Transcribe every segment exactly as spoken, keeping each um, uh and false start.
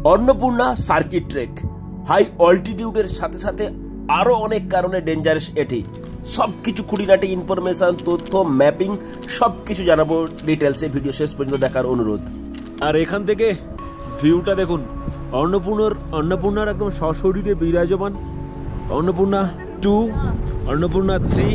Annapurna circuit trek high অল্টিটিউডের সাথে সাথে আরো অনেক কারণে ডেঞ্জারাস এটি। সবকিছু খুঁটিনাটি ইনফরমেশন, তথ্য, ম্যাপিং সবকিছু জানাবো ডিটেলসে। ভিডিও শেষ পর্যন্ত দেখার অনুরোধ। আর এখান থেকে ভিউটা দেখুন, অন্নপূর্ণার অন্নপূর্ণার একদম সশরীরে বিরাজমান অন্নপূর্ণা টু, অন্নপূর্ণা থ্রি।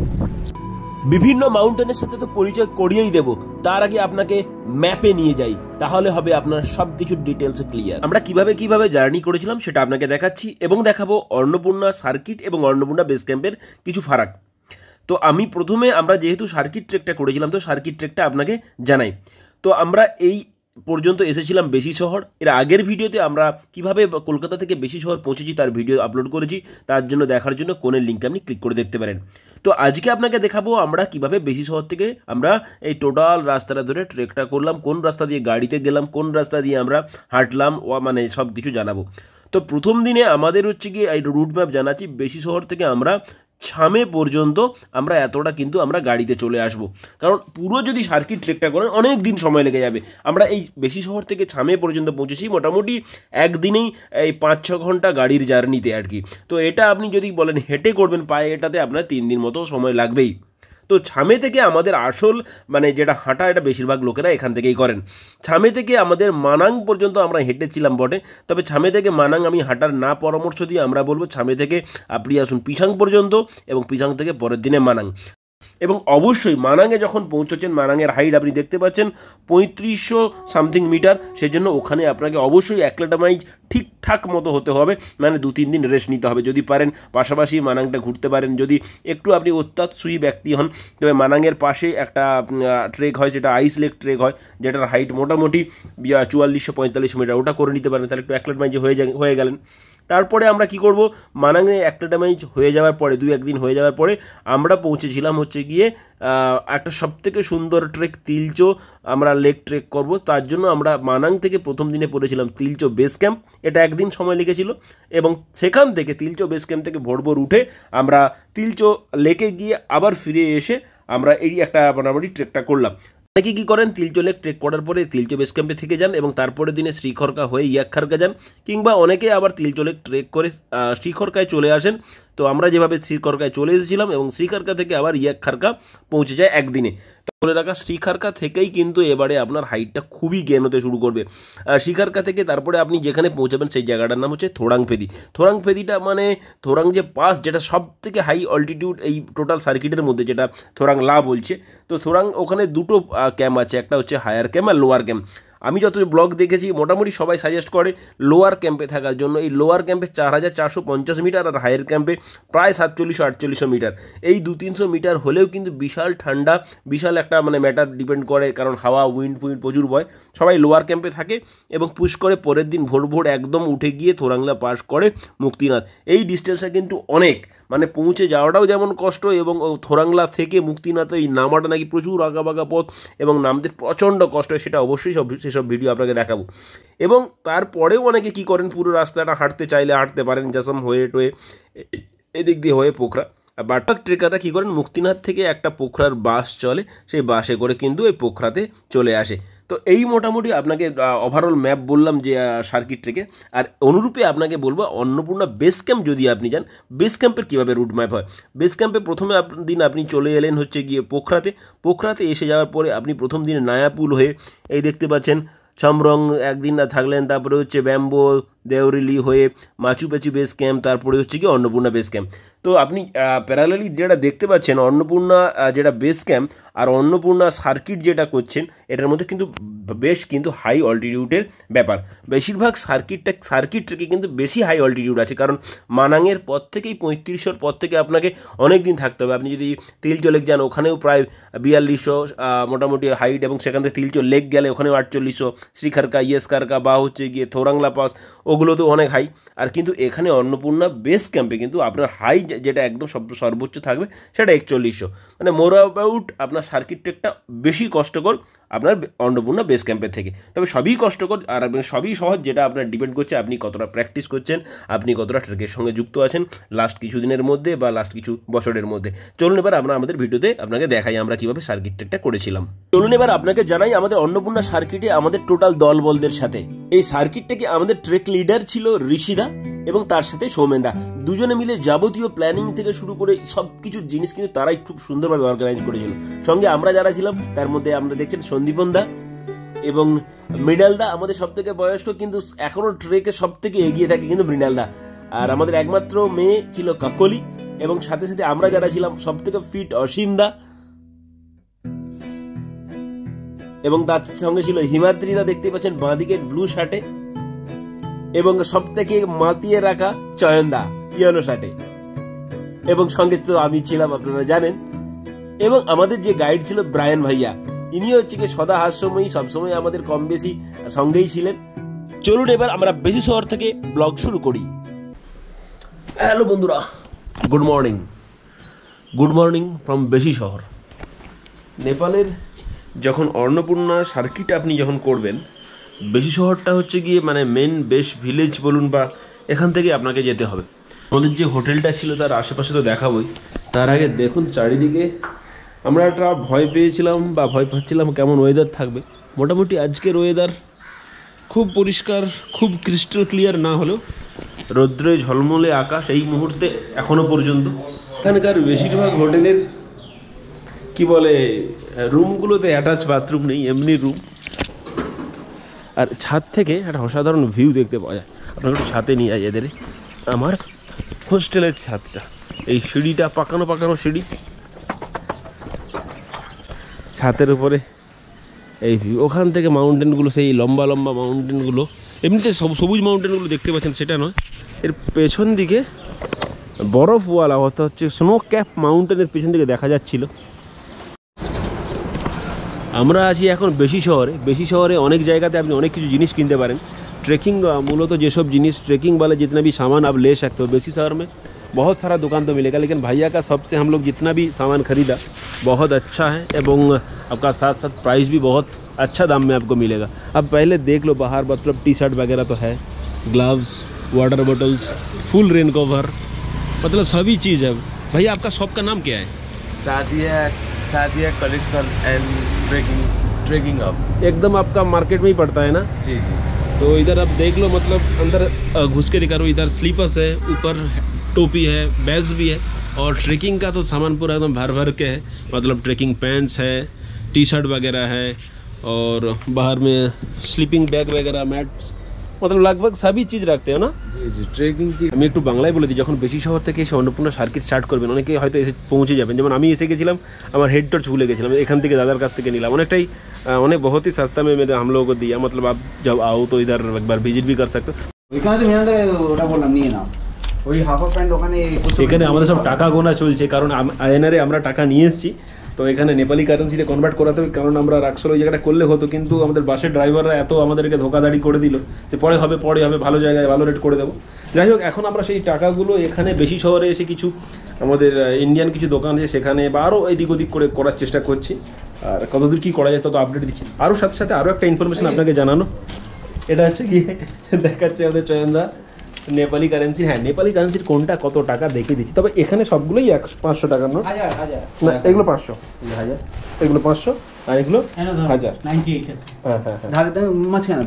বিভিন্ন মাউন্টেনের সাথে তো পরিচয় করিয়েই দেব, তার আগে আপনাকে ম্যাপে নিয়ে যাই, তাহলে হবে আপনার সবকিছু ডিটেলস ক্লিয়ার। আমরা কিভাবে কিভাবে জার্নি করেছিলাম সেটা আপনাকে দেখাচ্ছি এবং দেখাবো অন্নপূর্ণা সার্কিট এবং অন্নপূর্ণা বেস ক্যাম্পের কিছু ফারাক। তো আমি প্রথমে আমরা যেহেতু সার্কিট ট্রেকটা করেছিলাম, তো সার্কিট ট্রেকটা আপনাকে জানাই। তো আমরা এই পর্যন্ত এসেছিলাম বেশি শহর। এর আগের ভিডিওতে আমরা কিভাবে কলকাতা থেকে বেশি শহর পৌঁছেছি তার ভিডিও আপলোড করেছি, তার জন্য দেখার জন্য কোনের লিঙ্কে আপনি ক্লিক করে দেখতে পারেন। তো আজকে আপনাকে দেখাবো আমরা কিভাবে বেশি শহর থেকে আমরা এই টোটাল রাস্তাটা ধরে ট্রেকটা করলাম, কোন রাস্তা দিয়ে গাড়িতে গেলাম, কোন রাস্তা দিয়ে আমরা হাঁটলাম, ও মানে সব কিছু জানাবো। তো প্রথম দিনে আমাদের হচ্ছে গিয়ে এই রুট ম্যাপ জানাচ্ছি। বেশি শহর থেকে আমরা ছামে পর্যন্ত আমরা এতটা কিন্তু আমরা গাড়িতে চলে আসব, কারণ পুরো যদি সার্কিট ট্রেকটা করেন অনেক দিন সময় লেগে যাবে। আমরা এই বেশি শহর থেকে ছামে পর্যন্ত পৌঁছেছি মোটামুটি একদিনেই এই পাঁচ ছ ঘন্টা গাড়ির জার্নিতে আর কি। তো এটা আপনি যদি বলেন হেঁটে করবেন পায়ে, এটাতে আপনার তিন দিন মতো সময় লাগবেই। তো ছামে থেকে আমাদের আসল মানে যেটা হাঁটা, এটা বেশিরভাগ লোকেরা এখান থেকেই করেন। ছামে থেকে আমাদের মানাং পর্যন্ত আমরা হেঁটেছিলাম বটে, তবে ছামে থেকে মানাং আমি হাঁটার না পরামর্শ দিয়ে আমরা বলবো ছামে থেকে আপনি আসুন পিসাং পর্যন্ত এবং পিসাং থেকে পরের দিনে মানাং। এবং অবশ্যই মানাঙে যখন পৌঁছেছেন, মানাঙের হাইট আপনি দেখতে পাচ্ছেন পঁয়ত্রিশশো সামথিং মিটার, সেজন্য ওখানে আপনাকে অবশ্যই অ্যাক্লেটামাইজ ঠিকঠাক মতো হতে হবে, মানে দু তিন দিন রেস্ট নিতে হবে। যদি পারেন পাশাপাশি মানাংটা ঘুরতে পারেন। যদি একটু আপনি অত্যাৎসুয়ী ব্যক্তি হন, তবে মানাঙের পাশে একটা ট্রেক হয় যেটা আইস লেক ট্রেক হয়, যেটার হাইট মোটামুটি চুয়াল্লিশশো পঁয়তাল্লিশ মিটার, ওটা করে নিতে পারেন, তাহলে একটু অ্যাক্লেটামাইজ হয়ে হয়ে গেলেন। তারপরে আমরা কি করব, মানাঙে অ্যাক্লেটামাইজ হয়ে যাওয়ার পরে দুই একদিন হয়ে যাওয়ার পরে আমরা পৌঁছেছিলাম হচ্ছে গিয়ে একটা সবথেকে সুন্দর ট্রেক তিলচো, আমরা লেক ট্রেক করব। তার জন্য আমরা মানাং থেকে প্রথম দিনে পড়েছিলাম তিলচো বেস ক্যাম্প, এটা একদিন সময় লেগেছিল। এবং সেখান থেকে তিলচো বেস ক্যাম্প থেকে ভোর ভোর উঠে আমরা তিলচো লেকে গিয়ে আবার ফিরে এসে আমরা এই একটা মোটামুটি ট্রেকটা করলাম। অনেকে কী করেন, তিলচো লেক ট্রেক করার পরে তিলচো বেস ক্যাম্পে থেকে যান এবং তারপরের দিনে শ্রীখরকা হয়ে ইয়াকখারকা যান, কিংবা অনেকে আবার তিলচো লেক ট্রেক করে শ্রীখরকায় চলে আসেন। তো আমরা যেভাবে শ্রীখরকায় চলে এসেছিলাম এবং শ্রীখরকা থেকে আবার ইয়াকখারকা পৌঁছে যায় একদিনে। তো বলে রাখা, শ্রীখরকা থেকেই কিন্তু এবারে আপনার হাইটটা খুবই গেন হতে শুরু করবে। শ্রীখরকা থেকে তারপরে আপনি যেখানে পৌঁছাবেন সেই জায়গাটার নাম হচ্ছে থোরাংফেদি। থোরাংফেদিটা মানে থোরাং যে পাস, যেটা সব থেকে হাই অল্টিটিউড এই টোটাল সার্কিটের মধ্যে, যেটা থোরাং লা বলছে। তো থোরাং ওখানে দুটো ক্যাম্প আছে, একটা হচ্ছে হায়ার ক্যাম্প আর লোয়ার ক্যাম্প। আমি যত ব্লগ দেখেছি মোটামুটি সবাই সাজেস্ট করে লোয়ার ক্যাম্পে থাকার জন্য। এই লোয়ার ক্যাম্পে চার হাজার চারশো পঞ্চাশ মিটার আর হায়ার ক্যাম্পে প্রায় সাতচল্লিশশো আটচল্লিশশো মিটার। এই দু তিনশো মিটার হলেও কিন্তু বিশাল ঠান্ডা, বিশাল একটা মানে ম্যাটার ডিপেন্ড করে, কারণ হাওয়া উইন্ড ফুইন্ড প্রচুর বয়। সবাই লোয়ার ক্যাম্পে থাকে এবং পুশ করে পরের দিন ভোর ভোর একদম উঠে গিয়ে থোরাংলা পাস করে মুক্তিনাথ। এই ডিস্টেন্সটা কিন্তু অনেক, মানে পৌঁছে যাওয়াটাও যেমন কষ্ট, এবং থোরাংলা থেকে মুক্তিনাথ এই নামাটা নাকি প্রচুর আঁকাবাঁকা পথ এবং নামতে প্রচণ্ড কষ্ট, সেটা অবশ্যই সব সেসব ভিডিও আপনাকে দেখাবো। এবং তারপরেও অনেকে কি করেন, পুরো রাস্তাটা হাঁটতে চাইলে হাঁটতে পারেন, জাসম হয়ে টয়ে এদিক দিয়ে হয়ে পোখরা। বাটক ট্রেকাররা কী করেন, মুক্তিনাথ থেকে একটা পোখরার বাস চলে, সেই বাসে করে কিন্তু এই পোখরাতে চলে আসে। তো এই মোটামুটি আপনাকে ওভারঅল ম্যাপ বললাম যে সার্কিট ট্রেকে। আর অনুরূপে আপনাকে বলবো অন্নপূর্ণা বেস ক্যাম্প যদি আপনি যান, বেস ক্যাম্পের কীভাবে রুট ম্যাপ হয়। বেস ক্যাম্পে প্রথমে দিন আপনি চলে এলেন হচ্ছে গিয়ে পোখরাতে। পোখরাতে এসে যাওয়ার পরে আপনি প্রথম দিনে নায়াপুল হয়ে এই দেখতে পাচ্ছেন ছামরং একদিন না থাকলেন, তারপরে হচ্ছে ব্যাম্বো দেওরিলি হয়ে মাচু পিচু বেস ক্যাম্প, তারপরে হচ্ছে কি অন্নপূর্ণা বেস ক্যাম্প। তো আপনি প্যারালালি যেটা দেখতে পাচ্ছেন, অন্নপূর্ণা যেটা বেস ক্যাম্প আর অন্নপূর্ণা সার্কিট যেটা করছেন, এটার মধ্যে কিন্তু বেশ কিন্তু হাই অল্টিটিউডের ব্যাপার। বেশিরভাগ সার্কিটটা সার্কিট ট্রেকে কিন্তু বেশি হাই অল্টিটিউড আছে, কারণ মানাঙের পর থেকেই পঁয়ত্রিশশোর পর থেকে আপনাকে অনেক দিন থাকতে হবে। আপনি যদি তিলচো লেক যান, ওখানেও প্রায় বিয়াল্লিশশো মোটামুটি হাইট, এবং সেখান থেকে তিলচো লেক গেলে ওখানেও আটচল্লিশশো, শ্রীখরকা ইয়েসখারকা বা হচ্ছে গিয়ে থোরাংলা পাস, ওগুলো তো অনেক হাই। আর কিন্তু এখানে অন্নপূর্ণা বেস ক্যাম্পে কিন্তু আপনার হাই যেটা একদম সব সর্বোচ্চ থাকবে সেটা একচল্লিশশো, মানে মোর অ্যাবাউট আপনার সার্কিট ট্রেকটা বেশি কষ্টকর আপনার অন্নপূর্ণা বেস ক্যাম্পের থেকে। তবে সবই কষ্টকর আর সবই সহজ, যেটা আপনার ডিপেন্ড করছে আপনি কতটা প্র্যাকটিস করছেন, আপনি কতটা ট্রেকের সঙ্গে যুক্ত আছেন লাস্ট কিছু দিনের মধ্যে বা লাস্ট কিছু বছরের মধ্যে। চলুন এবার আমরা আমাদের ভিডিওতে আপনাকে দেখাই আমরা কীভাবে সার্কিট ট্রেকটা করেছিলাম। চলুন এবার আপনাকে জানাই আমাদের অন্নপূর্ণা সার্কিটে আমাদের টোটাল দলবলদের সাথে। এই সার্কিটটাকে আমাদের ট্রেক লিডার ছিল ঋষিদা এবং তার সাথে সৌমেনদা, দুজনে মিলে যাবতীয় প্ল্যানিং থেকে শুরু করে সব কিছু জিনিস কিন্তু তারাই খুব সুন্দরভাবে অর্গানাইজ করেছিল। সঙ্গে আমরা যারা ছিলাম তার মধ্যে আমরা দেখছেন সন্দীপন দা এবং মৃণাল দা, আমাদের সব থেকে বয়স্ক কিন্তু এখনো ট্রেকে সব থেকে এগিয়ে থাকে কিন্তু মৃণাল দা। আর আমাদের একমাত্র মেয়ে ছিল কাকলি এবং সাথে সাথে আমরা যারা ছিলাম সব থেকে ফিট অসীম দা এবং তার সঙ্গে ছিল হিমাদ্রি দা, দেখতে পাচ্ছেন বাঁদিকে ব্লু শার্টে, এবং সব থেকে মাতিয়ে রাখা চয়নদা ইয়েলো শার্টে, এবং সঙ্গে তো আমি ছিলাম আপনারা জানেন। এবং আমাদের যে গাইড ছিল ব্রায়ান ভাইয়া, ইনিও হচ্ছে কি সদা হাস্যময়ী, সবসময় আমাদের কম বেশি সঙ্গেই ছিলেন। চলুন এবার আমরা বেশি শহর থেকে ব্লগ শুরু করি। হ্যালো বন্ধুরা, good morning good morning from Besisahar. নেপালের যখন অন্নপূর্ণা সার্কিট আপনি যখন করবেন, বেশি শহরটা হচ্ছে গিয়ে মানে মেন বেশ ভিলেজ বলুন বা এখান থেকে আপনাকে যেতে হবে। আমাদের যে হোটেলটা ছিল তার আশেপাশে তো দেখাবই, তার আগে দেখুন চারিদিকে। আমরা একটা ভয় পেয়েছিলাম বা ভয় পাচ্ছিলাম কেমন ওয়েদার থাকবে। মোটামুটি আজকের ওয়েদার খুব পরিষ্কার, খুব ক্রিস্টাল ক্লিয়ার না হলেও রৌদ্রে ঝলমলে আকাশ এই মুহূর্তে এখনো পর্যন্ত। এখানকার বেশিরভাগ হোটেলের কি বলে রুমগুলোতে অ্যাটাচ বাথরুম নেই, এমনি রুম। আর ছাদ থেকে একটা অসাধারণ ভিউ দেখতে পাওয়া যায়। আপনাকে একটু ছাদে নিয়ে যায় এদের, আমার হোস্টেলের ছাদটা, এই সিঁড়িটা পাকানো পাকানো সিঁড়ি, ছাদের উপরে এই ভিউ। ওখান থেকে মাউন্টেনগুলো, সেই লম্বা লম্বা মাউন্টেনগুলো, এমনিতে সব সবুজ মাউন্টেনগুলো দেখতে পাচ্ছেন সেটা নয়, এর পেছন দিকে বরফওয়ালা হতে হচ্ছে স্নো ক্যাপ মাউন্টেনের পেছন দিকে দেখা যাচ্ছিল। আমরা আছি এখন বেশি শহরে। বেশি শহরে অনেক জায়গাতে আপনি অনেক কিছু জিনিস কিনতে পারেন। ट्रैकिंग मूलत जो सब जिनिस ट्रैकिंग वाले जितना भी सामान आप ले सकते हो। बेसी शहर में बहुत सारा दुकान तो मिलेगा, लेकिन भैया का सबसे हम लोग जितना भी सामान खरीदा बहुत अच्छा है एवं आपका साथ साथ प्राइस भी बहुत अच्छा दाम में आपको मिलेगा। अब पहले देख लो बाहर, मतलब टी शर्ट वगैरह तो है, gloves, water bottles, full rain cover, मतलब सभी चीज़ है। भैया आपका शॉप का नाम क्या है? Sadia Sadia collection and trekking trekking up. एकदम आपका मार्केट में ही पड़ता है ना? जी जी। तो इधर आप देख लो, मतलब अंदर घुस के दिखा रहा हूँ। इधर स्लीपर्स है, ऊपर टोपी है, बैग्स भी है, और ट्रैकिंग का तो सामान पूरा एकदम भर भर के है। मतलब ट्रैकिंग पैंट्स है, टी शर्ट वगैरह है, और बाहर में स्लीपिंग बैग वगैरह, मैट्स, मतलब लगभग सभी चीज़ रखते हो ना? जी जी। ट्रेकिंग की আমি একটু বাংলায় বলে দিই। যখন বেশি শহর থেকে এসে অন্নপূর্ণা সার্কিট স্টার্ট করবেন, অনেকে হয়তো এসে পৌঁছে যাবেন। যেমন আমি এসে গেছিলাম, আমার হেড টর্চ ভুলে গেছিলাম, এখান থেকে দাদার কাছ থেকে নিলাম। অনেকটাই অনেক बहुत ही सस्ता में मेरे हम लोगों को दिया। मतलब आप जब आओ तो इधर एक बार विजिट भी कर सकते हो। ওইখানে তো মেয়াদে ওটা বললাম নিয়ে নাও, ওই হাফ প্যান্ট ওখানে। এখানে আমাদের সব টাকা গোনা চলছে, কারণ আইএনআরে আমরা টাকা নিয়ে এসেছি, তো এখানে নেপালি কারেন্সিতে কনভার্ট করাতে হবে। কারণ আমরা রাক্সল ওই জায়গাটা করলে হতো, কিন্তু আমাদের বাসের ড্রাইভাররা এত আমাদেরকে ধোকাধাড়ি করে দিল যে পরে হবে পরে হবে, ভালো জায়গায় ভালো রেট করে দেবো। যাই হোক, এখন আমরা সেই টাকাগুলো এখানে বেশি শহরে এসে কিছু আমাদের ইন্ডিয়ান কিছু দোকান আছে সেখানে বা আরও এদিক ওদিক করে করার চেষ্টা করছি। আর কতদূর কী করা যায় তত আপডেট দিচ্ছি। আরও সাথে সাথে আরও একটা ইনফরমেশন আপনাকে জানানো, এটা হচ্ছে গিয়ে দেখাচ্ছে আমাদের চয়নদা নেপালি কারেন্সি। হ্যাঁ, নেপালি কারেন্সির কোনটা কত টাকা দেখিয়ে দিচ্ছি। তবে এখানে সবগুলোই একশো পাঁচশো টাকার নোট। হাজার হাজার না, এগুলো পাঁচশো, হাজার, এগুলো পাঁচশো, আর এগুলো হাজার। হ্যাঁ হ্যাঁ হ্যাঁ। ধারে মাঝখানে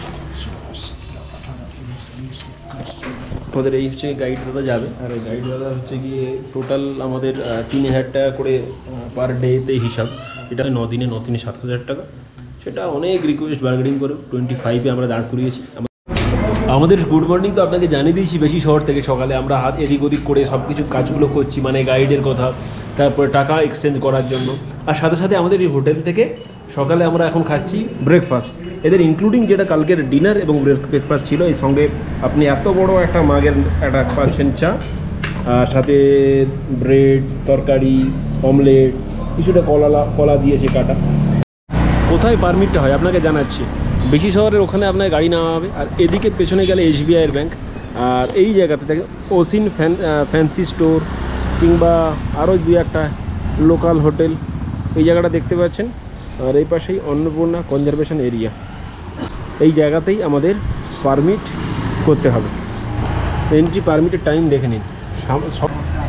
আমাদের এই হচ্ছে গাইড দাদা যাবে, আর এই গাইড দাদা হচ্ছে গিয়ে টোটাল আমাদের তিন হাজার টাকা করে পার ডেতে হিসাব। এটা ন দিনে ন দিনে সাত হাজার টাকা। সেটা অনেক রিকোয়েস্ট বার্গেনিং করে টোয়েন্টি ফাইভে আমরা দাঁড় করিয়েছি। আমাদের গুড মর্নিং তো আপনাকে জানিয়ে দিয়েছি। বেশি শহর থেকে সকালে আমরা হাত এদিক ওদিক করে সব কিছু কাজগুলো করছি, মানে গাইডের কথা, তারপরে টাকা এক্সচেঞ্জ করার জন্য। আর সাথে সাথে আমাদের এই হোটেল থেকে সকালে আমরা এখন খাচ্ছি ব্রেকফাস্ট, এদের ইনক্লুডিং যেটা কালকের ডিনার এবং ব্রেকফাস্ট ছিল। এই সঙ্গে আপনি এত বড় একটা মাগের একটা পাচ্ছেন চা, আর সাথে ব্রেড, তরকারি, অমলেট, কিছুটা কলা কলা দিয়েছে কাটা। কোথায় পারমিটটা হয় আপনাকে জানাচ্ছি। বেশি শহরের ওখানে আপনার গাড়ি নেওয়া হবে, আর এদিকে পেছনে গেলে এসবিআইয়ের ব্যাংক, আর এই জায়গাতে দেখে ওসিন ফ্যান ফ্যান্সি স্টোর কিংবা আরও দু একটা লোকাল হোটেল, এই জায়গাটা দেখতে পাচ্ছেন। আর এই পাশেই অন্নপূর্ণা কনজারভেশন এরিয়া। এই জায়গাতেই আমাদের পারমিট করতে হবে। এন্ট্রি পারমিটের টাইম দেখে নিন। সব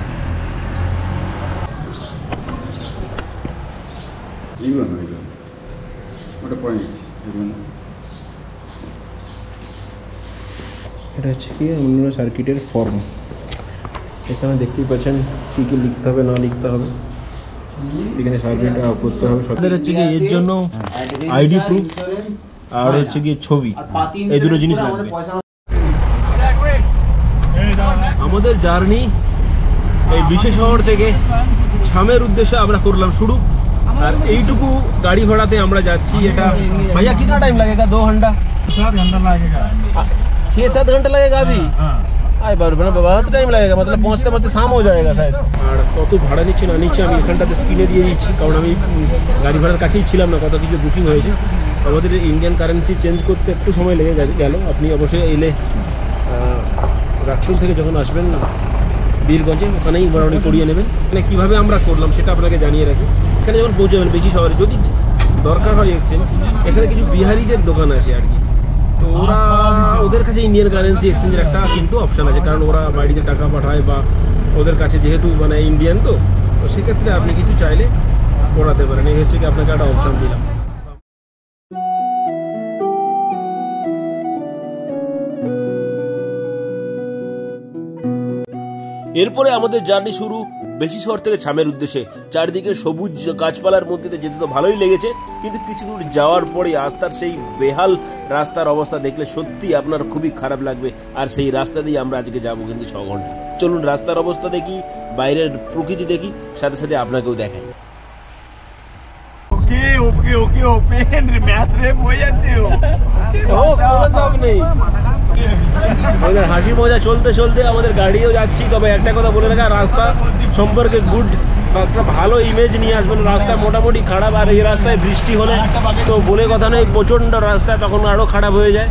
এটা হচ্ছে কি অন্য সার্কিটের ফর্ম। এখানে দেখতেই পাচ্ছেন কী কী লিখতে হবে না লিখতে হবে। এখানে সার্কিটটা করতে হবে। সবদের হচ্ছে কি এর জন্য আইডি প্রুফ আর হচ্ছে কি ছবি, এই দুটো জিনিস লাগবে। আমাদের জার্নি এই বিশেষ শহর থেকে ছামের উদ্দেশ্যে আমরা করলাম শুরু। আর এইটুকু গাড়ি ভাড়াতে আমরা যাচ্ছি। এটা ভাইয়া কিतना টাইম लगेगा? दो घंटा सात घंटा लगेगा। छः सात घंटा लगेगा अभी? আয় বাবা, মানে बहुत টাইম लगेगा, मतलब পৌঁছতে পৌঁছতে শাম हो जाएगा शायद। আর কত ভাড়া নিচ্ছে না নিচ্ছে আমি এখানটাতে স্ক্রিনে দিয়ে দিচ্ছি, কারণ আমি গাড়ি ভাড়ার কাছেই ছিলাম না, কত কিছু বুকিং হয়েছে। আমাদের ইন্ডিয়ান কারেন্সি চেঞ্জ করতে একটু সময় লেগে গেল। আপনি অবশ্যই এলে রাকসুল থেকে যখন আসবেন বীরগঞ্জে, ওখানেই মোটামুটি করিয়ে নেবেন। মানে কীভাবে আমরা করলাম সেটা আপনাকে জানিয়ে রাখি। এখানে যখন পৌঁছাবেন বেশি শহরে যদি দরকার হয় এক্সচেঞ্জ, এখানে কিছু বিহারিদের দোকান আছে আর কি। তো ওরা ওদের কাছে ইন্ডিয়ান কারেন্সি এক্সচেঞ্জের একটা কিন্তু অপশান আছে, কারণ ওরা বাড়িতে টাকা পাঠায় বা ওদের কাছে যেহেতু মানে ইন্ডিয়ান, তো তো সেক্ষেত্রে আপনি কিছু চাইলে করাতে পারেন। এই হচ্ছে কি আপনাকে একটা অপশান দিলাম। এরপরে আমাদের জার্নি শুরু বেশি শহর থেকে ছামের উদ্দেশ্যে। চারিদিকে সবুজ গাছপালার মধ্যে যেতে তো ভালোই লেগেছে, কিন্তু কিছু দূর যাওয়ার পরে রাস্তার সেই বেহাল রাস্তার অবস্থা দেখলে সত্যি আপনার খুবই খারাপ লাগবে। আর সেই রাস্তা দিয়ে আমরা আজকে যাবো কিন্তু ছ ঘন্টা। চলুন রাস্তার অবস্থা দেখি, বাইরের প্রকৃতি দেখি, সাথে সাথে আপনাকেও দেখাই। Okay okay okay open match রেপ হয়ে যাচ্ছে। ও কোনো চাপ নেই, ওদের হাসি মজা চলতে চলতে আমাদের গাড়িও যাচ্ছি। তবে একটা কথা বলে রাখা, রাস্তা সম্পর্কে গুড একটা ভালো ইমেজ নিয়ে আসবেন। রাস্তা মোটামুটি খারাপ, আর এই রাস্তায় বৃষ্টি হলে তো বলে কথা নেই, প্রচণ্ড রাস্তা তখন আরও খারাপ হয়ে যায়।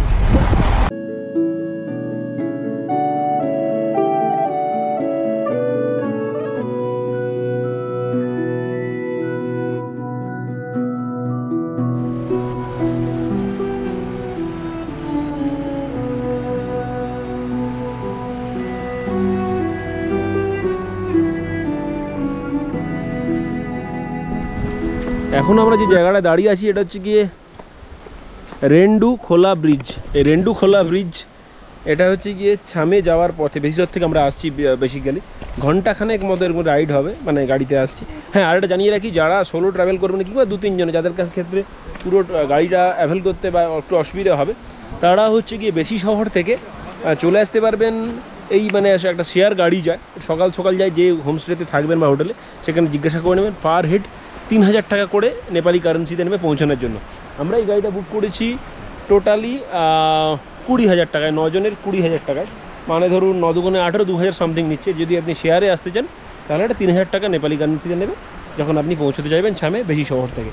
এখন আমরা যে জায়গাটায় দাঁড়িয়ে আছি এটা হচ্ছে গিয়ে রেন্ডু খোলা ব্রিজ। এই রেন্ডু খোলা ব্রিজ এটা হচ্ছে গিয়ে ছামে যাওয়ার পথে, বেশিরভাগ থেকে আমরা আসছি বেসিক্যালি ঘন্টাখানেক মতো এরকম রাইড হবে, মানে গাড়িতে আসছি। হ্যাঁ, আর এটা জানিয়ে রাখি, যারা সোলো ট্রাভেল করবেন কিংবা দু তিনজনে যাদের ক্ষেত্রে পুরো গাড়িটা অ্যাভেল করতে বা একটু অসুবিধা হবে, তারা হচ্ছে গিয়ে বেশি শহর থেকে চলে আসতে পারবেন। এই মানে একটা শেয়ার গাড়ি যায়, সকাল সকাল যায়, যে হোমস্টেতে থাকবেন বা হোটেলে সেখানে জিজ্ঞাসা করে নেবেন। পার হেড তিন হাজার টাকা করে নেপালি কারেন্সিতে নেবে পৌঁছানোর জন্য। আমরা এই গাড়িটা বুক করেছি টোটালি কুড়ি হাজার টাকায়, নজনের কুড়ি হাজার টাকায়, মানে ধরুন ন দুগুণে আঠেরো, দু হাজার সামথিং নিচ্ছে। যদি আপনি শেয়ারে আসতে চান তাহলে এটা তিন হাজার টাকা নেপালি কারেন্সিতে নেবে যখন আপনি পৌঁছতে চাইবেন ছামে বেশি শহর থেকে।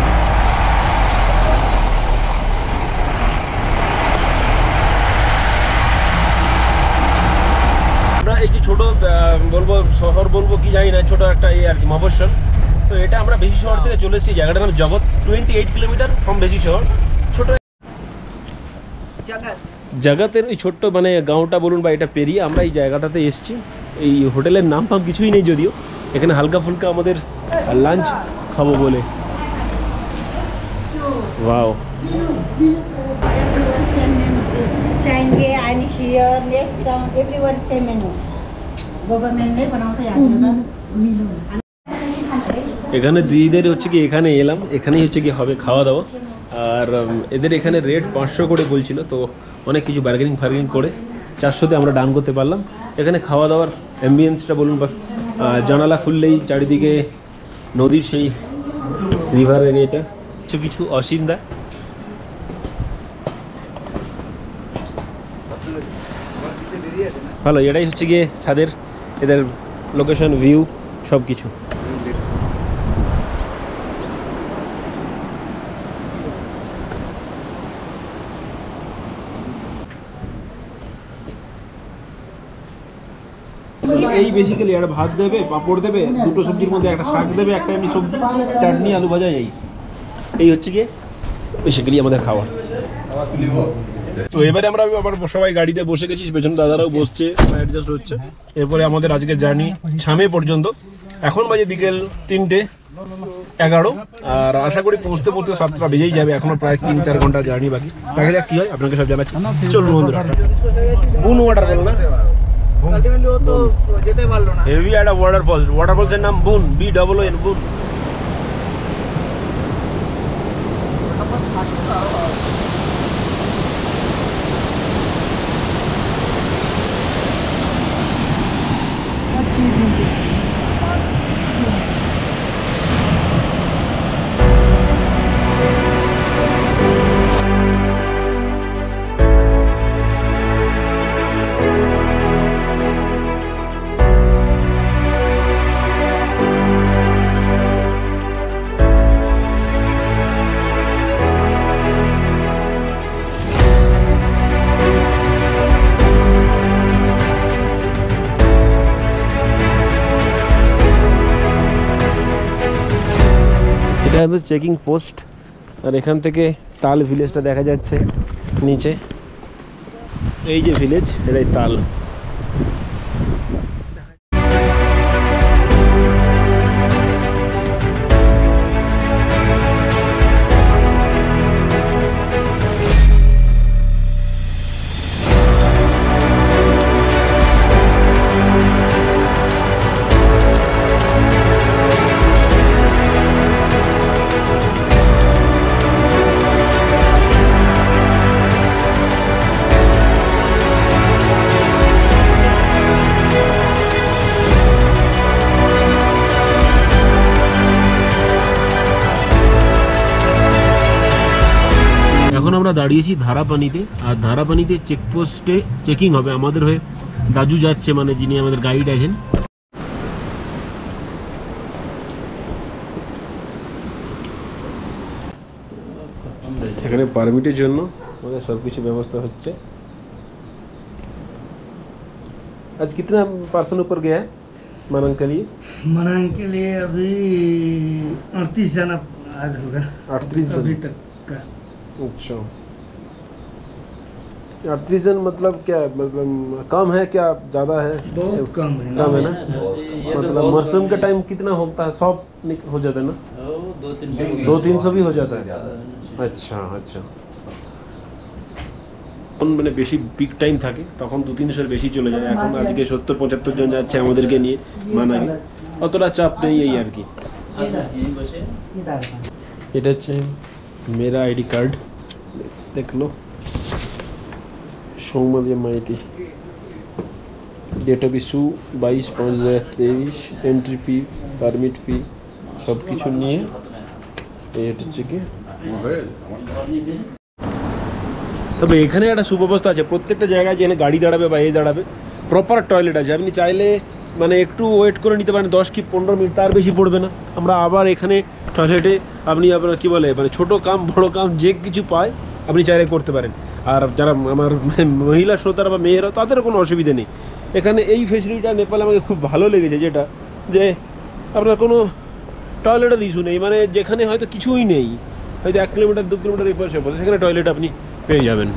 আমরা এই যে ছোটো বলবো শহর বলবো কি জানি না, ছোটো একটা এই আর কি মফস্বল। তো এটা আমরা বেশি শহর থেকে চলে এসেছি। জায়গাটার নাম জগৎ, টোয়েন্টি এইট কিলোমিটার ফ্রম বেশি শহর। ছোট জগতের ওই ছোট্ট মানে গাঁওটা বলুন বা এটা পেরিয়ে আমরা এই জায়গাটাতে এসেছি। এই হোটেলের নাম ফাম কিছুই নেই যদিও, এখানে হালকা ফুলকা আমাদের লাঞ্চ খাবো বলে। ওয়াও, এখানে দিদিদের হচ্ছে কি এখানে এলাম, এখানেই হচ্ছে কি হবে খাওয়া দাওয়া। আর এদের এখানে রেট পাঁচশো করে বলছিল, তো অনেক কিছু বার্গেনিং ফার্গেনিং করে চারশোতে আমরা ডান করতে পারলাম। এখানে খাওয়া দাওয়ার অ্যাম্বিয়েন্সটা বলুন বা জানালা খুললেই চারিদিকে নদীর সেই রিভার এরিয়াটা, কিছু কিছু অসিন্দা। ভালো, এটাই হচ্ছে গিয়ে ছাদের এদের লোকেশন, ভিউ সব কিছু। এই বেসিক্যালি একটা ভাত দেবে, পাঁপড় দেবে, দুটো সবজির মধ্যে একটা শাক দেবে, একটা এমনি সবজি, চাটনি, আলু ভাজা। এই এই হচ্ছে গিয়ে বেসিক্যালি আমাদের খাওয়া। তো এবারে আমরা আবার সবাই গাড়িতে বসে গেছি, পেছনে দাদারাও বসছে, অ্যাডজাস্ট হচ্ছে। এরপরে আমাদের আজকের জার্নি ছামে পর্যন্ত। এখন বাজে বিকেল তিনটে এগারো, আর আশা করি পৌঁছতে পৌঁছতে সাতটা বেজেই যাবে। এখনো প্রায় তিন চার ঘন্টা জার্নি বাকি। দেখা যাক কি হয়, আপনাকে সব জানাচ্ছি। চলুন বন্ধুরা। বুন ওয়াটারফল না, হেভি একটা ওয়াটারফল। ওয়াটারফলসের নাম বুন, বি ডবল ও এন, বুন। এটা হচ্ছে চেকিং পোস্ট, আর এখান থেকে তাল ভিলেজটা দেখা যাচ্ছে নিচে। এই যে ভিলেজ, এটাই তাল। এখন আমরা দাঁড়িয়েছি ধারাপানিতে, আর ধারাপানিতে চেকপোস্টে চেকিং হবে আমাদের হয়ে। দাজু যাচ্ছে, মানে যিনি আমাদের গাইড আছেন। এখানে পারমিটের জন্য আমাদের সব কিছু ব্যবস্থা হচ্ছে। आज कितना पर्सन ऊपर गया है मनांग के लिए? मनांग के लिए अभी अड़तीस जन आज होगा, अड़तीस अभी तक का। अच्छा, अड़तीस जन मतलब क्या, मतलब कम है क्या ज़्यादा है? बहुत कम है, कम है ना। मतलब मौसम का टाइम कितना होता है? सौ हो जाता है ना, दो तीन सौ भी हो जाता है। अच्छा अच्छा, মানে বেশি পিক টাইম থাকে তখন দু তিনশোর বেশি চলে যায়। এখন আজকে সত্তর পঁচাত্তর জন যাচ্ছে আমাদেরকে নিয়ে মানালি, অতটা চাপ নেই এই আর কি। এটা হচ্ছে মেরা আইডি কার্ড, দেখলো Soumya Maiti. Date of issue বাইশ পাঁচ দু হাজার তেইশ, এন্ট্রি ফি, পারমিট ফি সব কিছু নিয়ে এটা হচ্ছে কি। তবে এখানে একটা সুব্যবস্থা আছে, প্রত্যেকটা জায়গায় যেখানে গাড়ি দাঁড়াবে বা এ দাঁড়াবে প্রপার টয়লেট আছে। আপনি চাইলে মানে একটু ওয়েট করে নিতে পারেন, দশ কি পনেরো মিনিট, তার বেশি পড়বে না। আমরা আবার এখানে টয়লেটে আপনি আপনার কী বলে মানে ছোটো কাম বড়ো কাম যে কিছু পায় আপনি চাইলে করতে পারেন। আর যারা আমার মহিলা শ্রোতারা বা মেয়েরা, তাদের কোনো অসুবিধা নেই। এখানে এই ফেসিলিটিটা নেপালে আমাকে খুব ভালো লেগেছে, যেটা যে আপনার কোনো টয়লেটের ইস্যু নেই। মানে যেখানে হয়তো কিছুই নেই, হয়তো এক কিলোমিটার দু কিলোমিটার এই পাশে সেখানে টয়লেট আপনি পেয়ে যাবেন।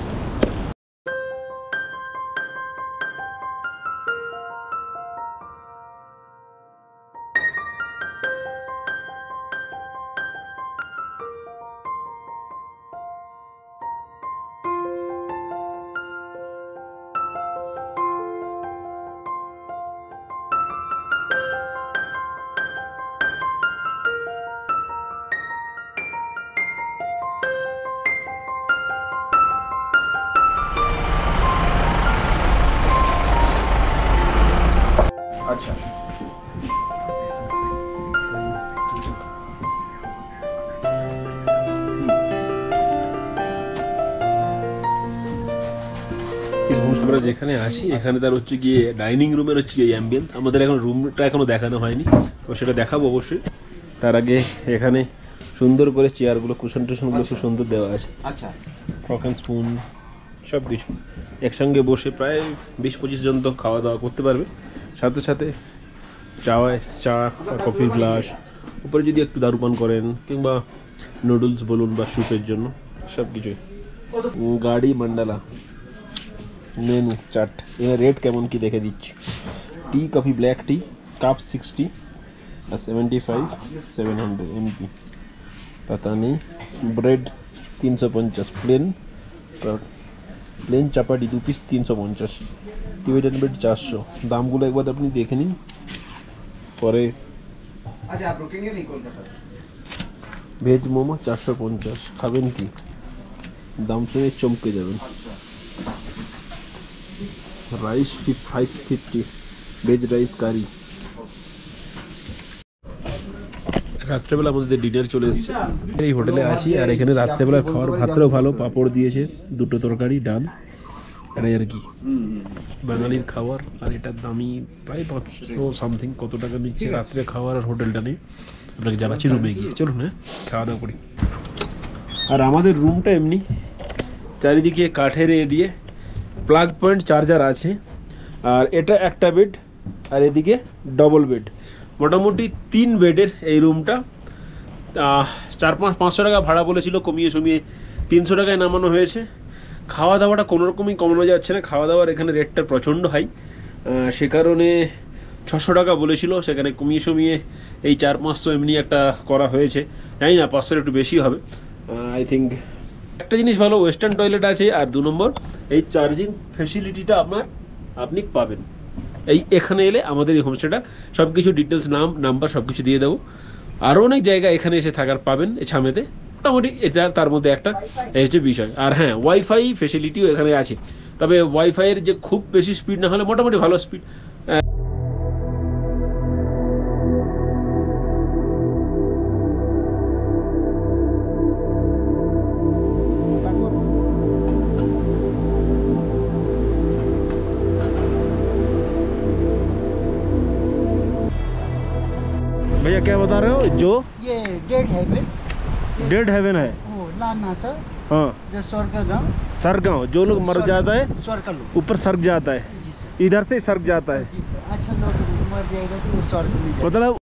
अच्छा, আমরা যেখানে আছি এখানে তার হচ্ছে গিয়ে ডাইনিং রুমের হচ্ছে গিয়ে অ্যাম্বিয়েন্স। আমাদের এখন রুমটা এখনো দেখানো হয়নি, তো সেটা দেখাবো অবশ্যই। তার আগে এখানে সুন্দর করে চেয়ারগুলো, কুশন টুশনগুলো খুব সুন্দর দেওয়া আছে। আচ্ছা, ফর্ক অ্যান্ড স্পুন সব কিছু একসঙ্গে বসে প্রায় বিশ পঁচিশ জন তো খাওয়া দাওয়া করতে পারবে। সাথে সাথে চা চা কফির গ্লাস, উপরে যদি একটু দারু পান করেন কিংবা নুডলস বলুন বা স্যুপের জন্য সব কিছুই। গাড়ি মন্ডলা মেনু চার্ট, এখানে রেট কেমন কি দেখে দিচ্ছি। Tea coffee black tea cup sixty আর সেভেন্টি ফাইভ সেভেন হান্ড্রেড এমপি পাতা নেই। ব্রেড তিনশো পঞ্চাশ প্লেন, প্লেন চাপাটি দু পিস তিনশো পঞ্চাশ, টিবেটান ব্রেড চারশো। দামগুলো একবার আপনি দেখে নিন পরে। अच्छा आप रुकेंगे नहीं कोलकाता? ভেজ মোমো চারশো পঞ্চাশ, খাবেন কি? দাম শুনে চমকে যাবেন। Rice five fifty, veg rice curry. রাত্রেবেলা আমাদের ডিনার চলে এসেছে, এই হোটেলে আছি আর এখানে রাত্রেবেলার খাওয়ার ভাতটাও ভালো, পাঁপড় দিয়েছে, দুটো তরকারি, ডাল, এটাই আর কি বাঙালির খাবার। আর এটার দামই প্রায় পাঁচশো সামথিং, কত টাকা নিচ্ছে রাত্রে খাওয়ার আর হোটেলটা নেই আপনাকে জানাচ্ছি রুমে গিয়ে। চলুন হ্যাঁ খাওয়া দাওয়া করি। আর আমাদের রুমটা এমনি চারিদিকে কাঠের এ দিয়ে প্লাগ পয়েন্ট চার্জার আছে, আর এটা একটা বেড আর এদিকে ডবল বেড, মোটামুটি তিন বেডের এই রুমটা। চার পাঁচ পাঁচশো টাকা ভাড়া বলেছিল, কমিয়ে সমিয়ে তিনশো টাকায় নামানো হয়েছে। খাওয়া দাওয়াটা কোনো রকমই কমানো যাচ্ছে না, খাওয়া দাওয়ার এখানে রেটটা প্রচণ্ড হাই, সে কারণে ছশো টাকা বলেছিল, সেখানে কমিয়ে সমিয়ে এই চার পাঁচশো এমনি একটা করা হয়েছে। জানি না পাঁচশোর একটু বেশি হবে আই থিঙ্ক। একটা জিনিস ভালো, ওয়েস্টার্ন টয়লেট আছে, আর দু নম্বর এই চার্জিং ফেসিলিটিটা আপনার আপনি পাবেন এই এখানে এলে। আমাদের এই হোমস্টেটা সব কিছু ডিটেলস, নাম নাম্বার সব কিছু দিয়ে দেবো। আরও অনেক জায়গা এখানে এসে থাকার পাবেন এই ছামেতে, মোটামুটি এটা তার মধ্যে একটা এই হচ্ছে বিষয়। আর হ্যাঁ, ওয়াইফাই ফেসিলিটিও এখানে আছে, তবে ওয়াইফাইয়ের যে খুব বেশি স্পিড না হলে মোটামুটি ভালো স্পিড। भैया क्या बता रहे हो? जो ये डेड हेवन, डेड हेवन है, वो लाना सर, हाँ जो स्वर्ग का गाँव, सरगांव, जो लोग मर जाता है स्वर्ग का लोग, ऊपर सर्ग जाता है, जी सर, इधर से सर्ग जाता है, जी सर। अच्छा लोग मर जाएगा तो वो स्वर्ग में जाएगा। मतलब